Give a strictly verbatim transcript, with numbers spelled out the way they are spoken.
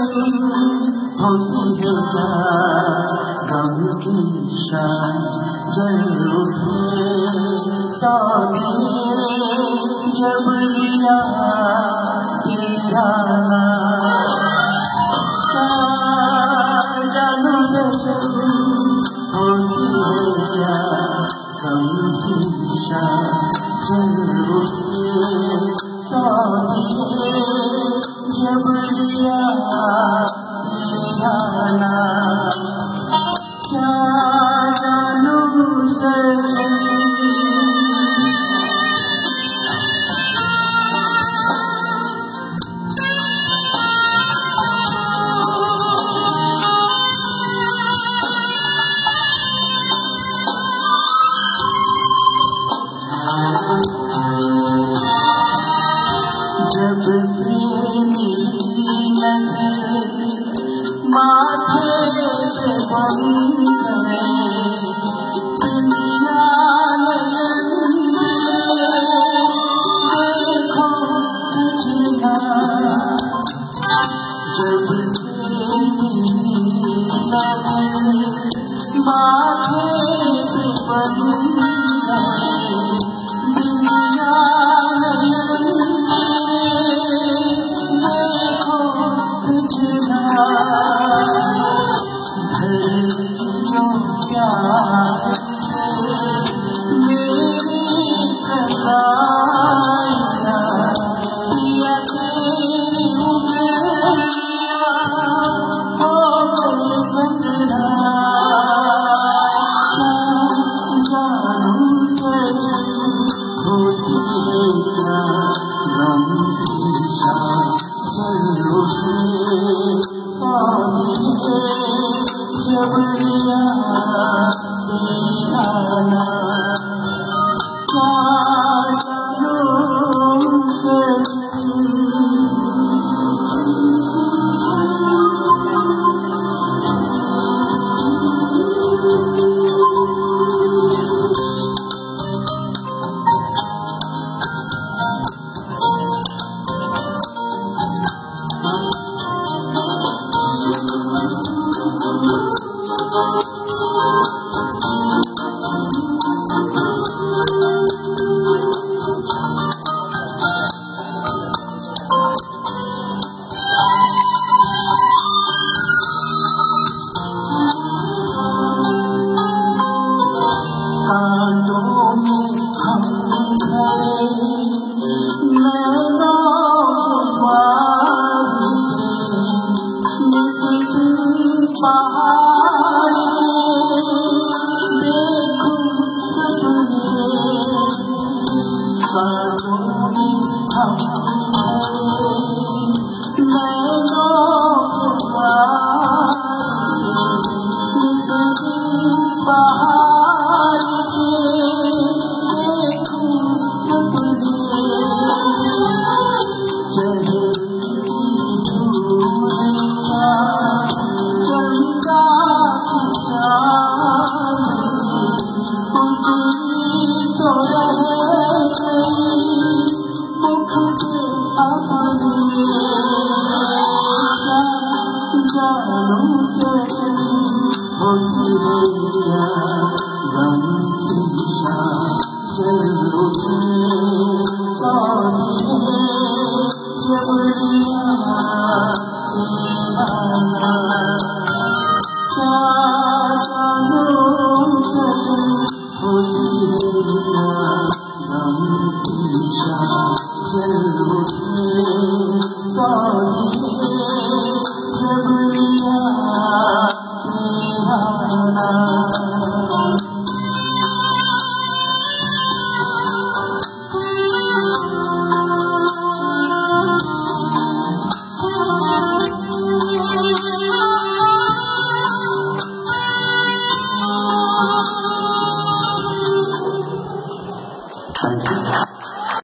होती है क्या गम की शान जल उठे साथी जब लिया तेरा जानू सजन होती है क्या गम की शान जल उठे साथी जब लिया तेरा नाम क्या जानू सजन जब से मेरी नजर माथे पे बन गए दुनिया देखो सजना जब से मेरी नजर माथे पे बन गए दुनिया जब लिया तेरा नाम क्या जानू सजन होती है क्या गम की शान जल उठे साथी जब लिया तेरा नाम।